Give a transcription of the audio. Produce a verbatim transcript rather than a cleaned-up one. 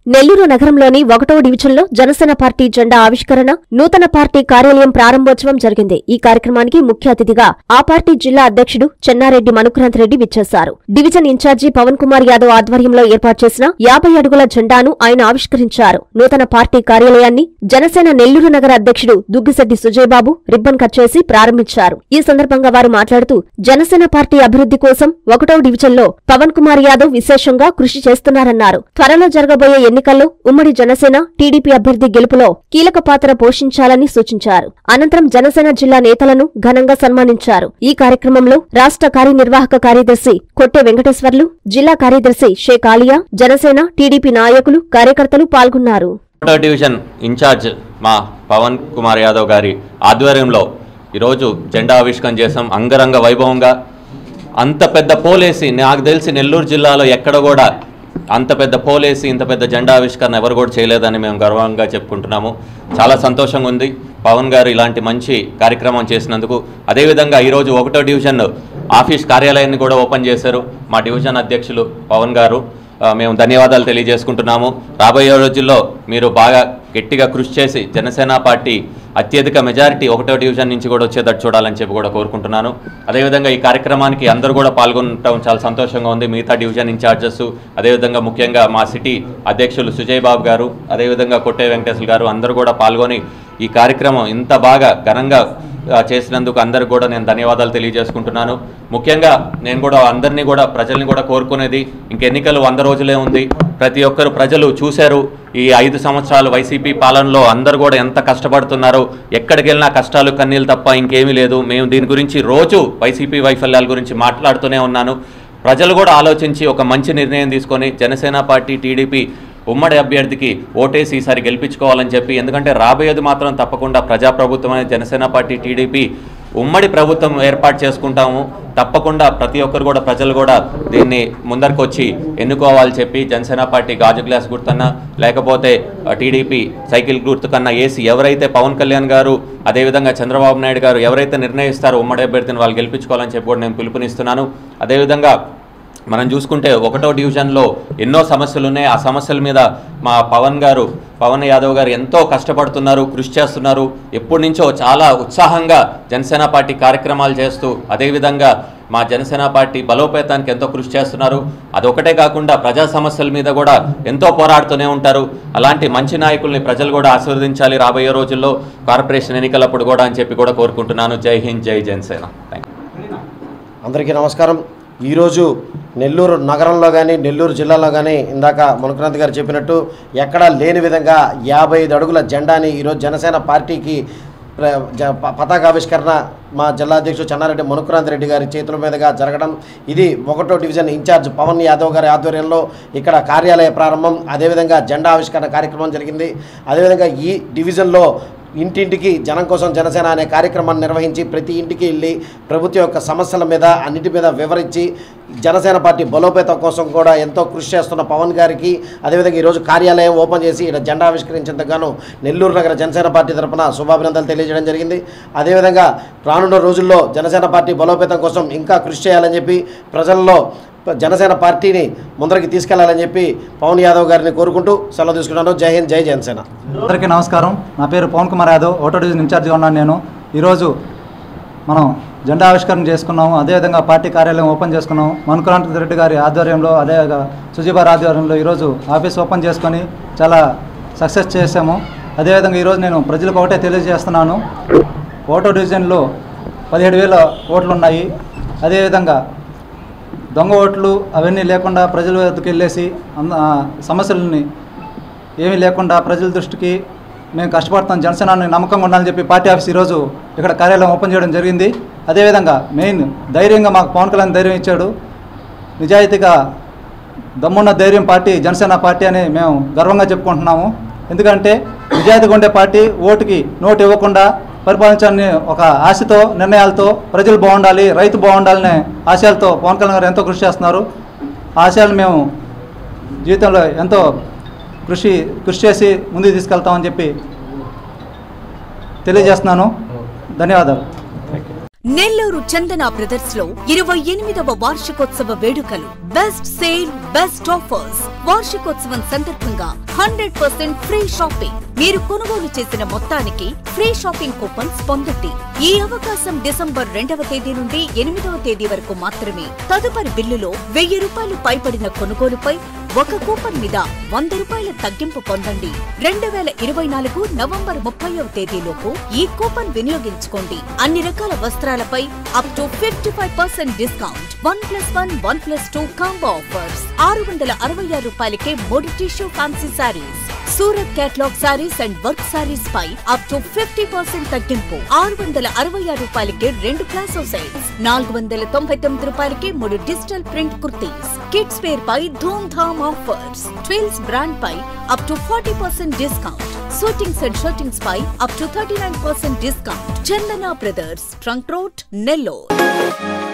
నెల్లూరు నగరంలోని ఒకటో డివిజన్లో జనసేన పార్టీ జెండా ఆవిష్కరణ, నూతన పార్టీ కార్యాలయం ప్రారంభోత్సవం జరిగింది. ఈ కార్యక్రమానికి ముఖ్య అతిథిగా ఆ పార్టీ జిల్లా అధ్యక్షుడు చెన్నారెడ్డి మనుక్రాంత్ రెడ్డి విచ్చేశారు. డివిజన్ ఇన్ఛార్జి పవన్ కుమార్ యాదవ్ ఆధ్వర్యంలో ఏర్పాటు చేసిన యాభై అడుగుల జెండాను ఆయన ఆవిష్కరించారు. నూతన పార్టీ కార్యాలయాన్ని జనసేన నెల్లూరు నగర అధ్యక్షుడు దుగ్గిశెట్టి సుజయబాబు రిబ్బన్ కట్ చేసి ప్రారంభించారు. ఈ సందర్భంగా వారు మాట్లాడుతూ జనసేన పార్టీ అభివృద్ధి కోసం ఒకటో డివిజన్లో పవన్ కుమార్ యాదవ్ విశేషంగా కృషి చేస్తున్నారన్నారు. త్వరలో జరగబోయే ఎన్నికల్లో ఉమ్మడి జనసేన టీడీపీ అభ్యర్థి గెలుపులో కీలక పాత్ర పోషించాలని సూచించారు. అనంతరం జనసేన జిల్లా నేతలను ఘనంగా సన్మానించారు. ఈ కార్యక్రమంలో రాష్ట్ర కార్యనిర్వాహక కార్యదర్శి కొట్టె వెంకటేశ్వర్లు, జిల్లా కార్యదర్శి షేక్ ఆలియా, జనసేన టీడీపీ నాయకులు, కార్యకర్తలు పాల్గొన్నారు. డివిజన్ ఇన్ఛార్జ్ మా పవన్ కుమార్ యాదవ్ గారి ఆధ్వర్యంలో ఈరోజు జెండా ఆవిష్కరణ చేసాం. అంగరంగ వైభవంగా అంత పెద్ద పోలేసి నాకు తెలిసి నెల్లూరు జిల్లాలో ఎక్కడ కూడా అంత పెద్ద పోలేసి ఇంత పెద్ద జెండా ఆవిష్కరణ ఎవరు కూడా చేయలేదని మేము గర్వంగా చెప్పుకుంటున్నాము. చాలా సంతోషంగా ఉంది పవన్ గారు ఇలాంటి మంచి కార్యక్రమం చేసినందుకు. అదేవిధంగా ఈరోజు ఒకటో డివిజన్ ఆఫీస్ కార్యాలయాన్ని కూడా ఓపెన్ చేశారు మా డివిజన్ అధ్యక్షులు పవన్ గారు. మేము ధన్యవాదాలు తెలియజేసుకుంటున్నాము. రాబోయే రోజుల్లో మీరు బాగా గట్టిగా కృషి చేసి జనసేన పార్టీ అత్యధిక మెజారిటీ ఒకటో డివిజన్ నుంచి కూడా వచ్చేటట్టు చూడాలని చెప్పి కూడా కోరుకుంటున్నాను. అదేవిధంగా ఈ కార్యక్రమానికి అందరూ కూడా పాల్గొనడం చాలా సంతోషంగా ఉంది. మిగతా డివిజన్ ఇన్ఛార్జెస్, అదేవిధంగా ముఖ్యంగా మా సిటీ అధ్యక్షులు సుజయ్ బాబు గారు, అదేవిధంగా కొట్టే వెంకటేశ్వర గారు అందరూ కూడా పాల్గొని ఈ కార్యక్రమం ఇంత బాగా ఘనంగా చేసినందుకు అందరికి కూడా నేను ధన్యవాదాలు తెలియజేసుకుంటున్నాను. ముఖ్యంగా నేను కూడా అందరినీ కూడా ప్రజల్ని కూడా కోరుకునేది, ఇంక ఎన్నికలు వంద రోజులే ఉంది. ప్రతి ఒక్కరు ప్రజలు చూశారు ఈ ఐదు సంవత్సరాలు వైసీపీ పాలనలో అందరూ కూడా ఎంత కష్టపడుతున్నారు. ఎక్కడికి వెళ్ళినా కష్టాలు కన్నీళ్ళు తప్ప ఇంకేమీ లేదు. మేము దీని గురించి రోజు వైసీపీ వైఫల్యాల గురించి మాట్లాడుతూనే ఉన్నాను. ప్రజలు కూడా ఆలోచించి ఒక మంచి నిర్ణయం తీసుకొని జనసేన పార్టీ టీడీపీ ఉమ్మడి అభ్యర్థికి ఓటేసి ఈసారి గెలిపించుకోవాలని చెప్పి, ఎందుకంటే రాబోయేది మాత్రం తప్పకుండా ప్రజాప్రభుత్వం అనే జనసేన పార్టీ టీడీపీ ఉమ్మడి ప్రభుత్వం ఏర్పాటు చేసుకుంటాము. తప్పకుండా ప్రతి ఒక్కరు కూడా ప్రజలు కూడా దీన్ని ముందరికి వచ్చి ఎన్నుకోవాలని చెప్పి జనసేన పార్టీ గాజు గ్లాస్ గుర్తున్నా లేకపోతే టీడీపీ సైకిల్ గుర్తు కన్నా వేసి ఎవరైతే పవన్ కళ్యాణ్ గారు అదేవిధంగా చంద్రబాబు నాయుడు గారు ఎవరైతే నిర్ణయిస్తారో ఉమ్మడి అభ్యర్థిని వాళ్ళు గెలిపించుకోవాలని చెప్పి కూడా నేను పిలుపునిస్తున్నాను. అదేవిధంగా మనం చూసుకుంటే ఒకటో డివిజన్లో ఎన్నో సమస్యలు ఉన్నాయి. ఆ సమస్యల మీద మా పవన్ గారు పవన్ యాదవ్ గారు ఎంతో కష్టపడుతున్నారు, కృషి చేస్తున్నారు. ఎప్పటి నుంచో చాలా ఉత్సాహంగా జనసేన పార్టీ కార్యక్రమాలు చేస్తూ అదేవిధంగా మా జనసేన పార్టీ బలోపేతానికి ఎంతో కృషి చేస్తున్నారు. అదొకటే కాకుండా ప్రజా సమస్యల మీద కూడా ఎంతో పోరాడుతూనే ఉంటారు. అలాంటి మంచి నాయకుల్ని ప్రజలు కూడా ఆశీర్వదించాలి రాబోయే రోజుల్లో కార్పొరేషన్ ఎన్నికలప్పుడు కూడా అని చెప్పి కూడా కోరుకుంటున్నాను. జై హింద్, జై జనసేన. Thank you. అందరికీ నమస్కారం. ఈరోజు నెల్లూరు నగరంలో కానీ నెల్లూరు జిల్లాలో కానీ ఇందాక మనుక్రాంత్ గారు చెప్పినట్టు ఎక్కడా లేని విధంగా యాభై ఐదు అడుగుల జెండాని ఈరోజు జనసేన పార్టీకి పతాకావిష్కరణ మా జిల్లా అధ్యక్షుడు చెన్నారెడ్డి మనుక్రాంత్ రెడ్డి గారి చేతుల మీదుగా జరగడం, ఇది ఒకటో డివిజన్ ఇన్ఛార్జ్ పవన్ యాదవ్ గారి ఆధ్వర్యంలో ఇక్కడ కార్యాలయ ప్రారంభం, అదేవిధంగా జెండా ఆవిష్కరణ కార్యక్రమం జరిగింది. అదేవిధంగా ఈ డివిజన్లో ఇంటింటికి జనం కోసం జనసేన అనే కార్యక్రమాన్ని నిర్వహించి ప్రతి ఇంటికి వెళ్ళి ప్రభుత్వం యొక్క సమస్యల మీద అన్నిటి మీద వివరించి జనసేన పార్టీ బలోపేతం కోసం కూడా ఎంతో కృషి చేస్తున్న పవన్ గారికి, అదేవిధంగా ఈరోజు కార్యాలయం ఓపెన్ చేసి ఇక్కడ జెండా ఆవిష్కరించేందుకు గాను నెల్లూరు నగర జనసేన పార్టీ తరఫున శుభాభినందనలు తెలియజేయడం జరిగింది. అదేవిధంగా రానున్న రోజుల్లో జనసేన పార్టీ బలోపేతం కోసం ఇంకా కృషి చేయాలని చెప్పి ప్రజల్లో జనసేన పార్టీని ముందరికి తీసుకెళ్లాలని చెప్పి పవన్ యాదవ్ గారిని కోరుకుంటూ సెలవు తీసుకున్నాను. జై హింద్, జై జనసేన. అందరికీ నమస్కారం. నా పేరు పవన్ కుమార్ యాదవ్, ఒకటో డివిజన్ ఇన్ఛార్జిగా ఉన్నాను నేను. ఈరోజు మనం జెండా ఆవిష్కరణ చేసుకున్నాము, అదేవిధంగా పార్టీ కార్యాలయం ఓపెన్ చేసుకున్నాము. మనుక్రాంత్ రెడ్డి గారి ఆధ్వర్యంలో అదేవిధంగా సుజీబార్ ఆధ్వర్యంలో ఈరోజు ఆఫీస్ ఓపెన్ చేసుకొని చాలా సక్సెస్ చేసాము. అదేవిధంగా ఈరోజు నేను ప్రజలకు ఒకటే తెలియజేస్తున్నాను, ఒకటో డివిజన్లో పదిహేడు వేల ఓట్లు ఉన్నాయి. అదేవిధంగా దొంగ ఓట్లు అవన్నీ లేకుండా ప్రజల వద్దకు వెళ్ళేసి సమస్యలని ఏమీ లేకుండా ప్రజల దృష్టికి మేము కష్టపడతాం, జనసేనాన్ని నమ్మకంగా ఉండాలని చెప్పి పార్టీ ఆఫీస్ ఈరోజు ఇక్కడ కార్యాలయం ఓపెన్ చేయడం జరిగింది. అదేవిధంగా మెయిన్ ధైర్యంగా మాకు పవన్ కళ్యాణ్ ధైర్యం ఇచ్చాడు. నిజాయితీగా దమ్మున్న ధైర్యం పార్టీ జనసేన పార్టీ అని మేము గర్వంగా చెప్పుకుంటున్నాము. ఎందుకంటే నిజాయితీగా ఉండే పార్టీ ఓటుకి నోటు ఇవ్వకుండా పరిపాలించాలని ఒక ఆశతో నిర్ణయాలతో ప్రజలు బాగుండాలి, రైతు బాగుండాలనే ఆశయాలతో పవన్ కళ్యాణ్ గారు ఎంతో కృషి చేస్తున్నారు. ఆ ఆశయాలు మేము జీవితంలో ఎంతో కృషి కృషి చేసి ముందుకు తీసుకెళ్తామని చెప్పి తెలియజేస్తున్నాను. ధన్యవాదాలు. నెల్లూరు చందన బ్రదర్స్ లో ఇరవై ఎనిమిదవ వార్షికోత్సవ వేడుకలు. Best sale, best offers. వార్షికోత్సవం సందర్భంగా హండ్రెడ్ పర్సెంట్ ఫ్రీ షాపింగ్. మీరు కొనుగోలు చేసిన మొత్తానికి ఫ్రీ షాపింగ్ కూపన్స్ పొందండి. ఈ అవకాశం డిసెంబర్ రెండవ తేదీ నుండి ఎనిమిదవ తేదీ వరకు మాత్రమే. తదుపరి బిల్లులో వెయ్యి రూపాయలు పైబడిన కొనుగోలుపై ఒక కూపన్ మీద వంద రూపాయల తగ్గింపు పొందండి. రెండు వేల ఇరవై నాలుగు నవంబర్ ముప్పైవ తేదీలోపు ఈ కూపన్ వినియోగించుకోండి. అన్ని రకాల వస్త్రాలపై up to fifty five percent discount. One plus one one plus two combo offers. ఆరు వందల అరవై ఆరు రూపాయలకే మూడు tissue fancy sarees. Surat catalogue sarees and work sarees పై అప్ టు ఫిఫ్టీ పర్సెంట్ తగ్గింపు. ఆరు వందల అరవై ఆరు రూపాయలకే రెండు ప్లాసో సెట్స్. నాలుగు వందల తొంభై తొమ్మిది రూపాయలకే మూడు digital print kurtis. Kids wear పై ధూమ్ ధామ్ ఆఫర్స్. ట్విల్స్ బ్రాండ్ పై up to forty percent discount. Shootings and shirtings పై up to thirty nine percent discount. Chandana brothers, trunk road, Nellore.